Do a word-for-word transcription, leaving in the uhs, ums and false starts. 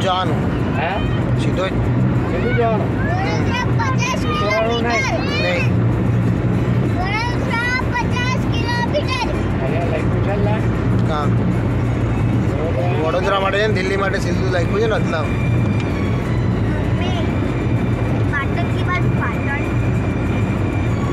જવાનું. હે સીધો જ સીધું જવાનું ઉતરવાનું નહીં નહીં. અહીંયા લખ્યું છે લે કામ વડોદરા માટે છે ને દિલ્હી માટે સીધું લખ્યું છે ને એટલે